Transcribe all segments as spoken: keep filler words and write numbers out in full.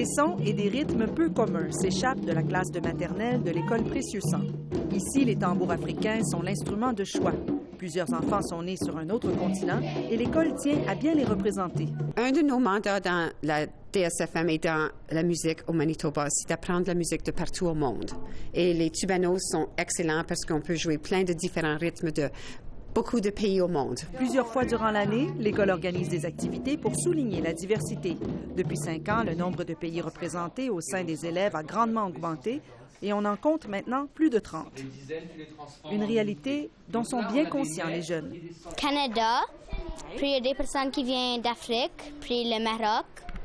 Des sons et des rythmes peu communs s'échappent de la classe de maternelle de l'école Précieux-Sang. Ici, les tambours africains sont l'instrument de choix. Plusieurs enfants sont nés sur un autre continent et l'école tient à bien les représenter. Un de nos mandats dans la D S F M et dans la musique au Manitoba, c'est d'apprendre la musique de partout au monde. Et les tubanos sont excellents parce qu'on peut jouer plein de différents rythmes de beaucoup de pays au monde. Plusieurs fois durant l'année, l'école organise des activités pour souligner la diversité. Depuis cinq ans, le nombre de pays représentés au sein des élèves a grandement augmenté et on en compte maintenant plus de trente. Une réalité dont sont bien conscients les jeunes. Canada, puis il y a des personnes qui viennent d'Afrique, puis le Maroc,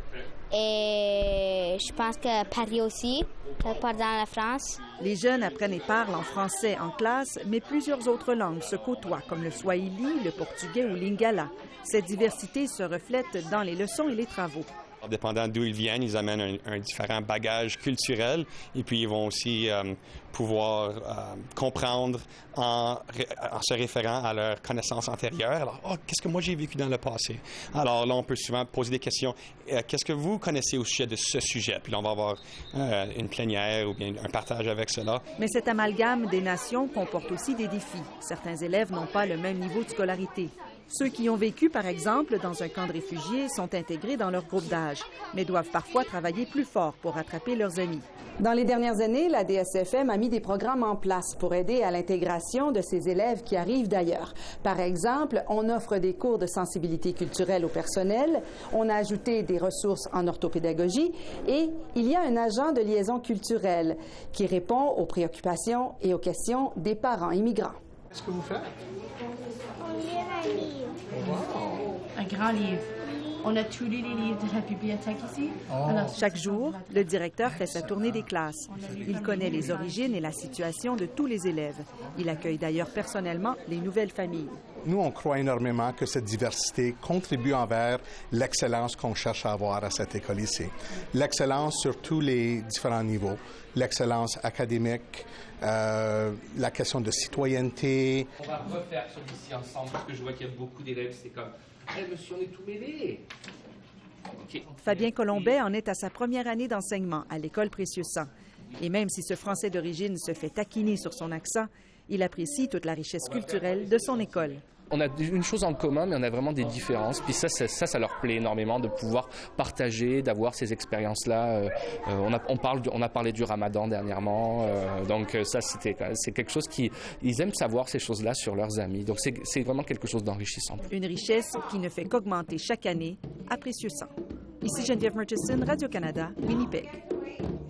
et je pense que Paris aussi, part dans la France. Les jeunes apprennent et parlent en français en classe, mais plusieurs autres langues se côtoient, comme le swahili, le portugais ou l'lingala. Cette diversité se reflète dans les leçons et les travaux. Dépendant d'où ils viennent, ils amènent un, un différent bagage culturel et puis ils vont aussi euh, pouvoir euh, comprendre en, en se référant à leurs connaissances antérieures. Alors, oh, qu'est-ce que moi j'ai vécu dans le passé? Alors là, on peut souvent poser des questions. Euh, qu'est-ce que vous connaissez au sujet de ce sujet? Puis là, on va avoir euh, une plénière ou bien un partage avec cela. Mais cet amalgame des nations comporte aussi des défis. Certains élèves n'ont pas le même niveau de scolarité. Ceux qui ont vécu, par exemple, dans un camp de réfugiés sont intégrés dans leur groupe d'âge, mais doivent parfois travailler plus fort pour rattraper leurs amis. Dans les dernières années, la D S F M a mis des programmes en place pour aider à l'intégration de ces élèves qui arrivent d'ailleurs. Par exemple, on offre des cours de sensibilité culturelle au personnel, on a ajouté des ressources en orthopédagogie et il y a un agent de liaison culturelle qui répond aux préoccupations et aux questions des parents immigrants. Qu'est-ce que vous faites? On lit un livre. Wow. Un grand livre. On a tous les livres de la bibliothèque ici. Oh. Alors, Chaque jour, le directeur fait sa tournée des classes. Il connaît les origines et la situation de tous les élèves. Il accueille d'ailleurs personnellement les nouvelles familles. Nous, on croit énormément que cette diversité contribue envers l'excellence qu'on cherche à avoir à cette école ici. L'excellence sur tous les différents niveaux. L'excellence académique, euh, la question de citoyenneté. On va refaire celui-ci ensemble parce que je vois qu'il y a beaucoup d'élèves. C'est comme, hey, monsieur, on est tout mêlés. Okay. Fabien Colombet en est à sa première année d'enseignement à l'école Précieux-Sang. Et même si ce Français d'origine se fait taquiner sur son accent, il apprécie toute la richesse culturelle de son école. On a une chose en commun, mais on a vraiment des différences. Puis ça, ça, ça, ça leur plaît énormément de pouvoir partager, d'avoir ces expériences-là. Euh, on, a, on, parle, on a parlé du Ramadan dernièrement, euh, donc ça, c'était, c'est quelque chose qui, ils aiment savoir ces choses-là sur leurs amis. Donc c'est, c'est vraiment quelque chose d'enrichissant. Une richesse qui ne fait qu'augmenter chaque année à Précieux-Sang. Ici Geneviève Murchison, Radio-Canada, Winnipeg.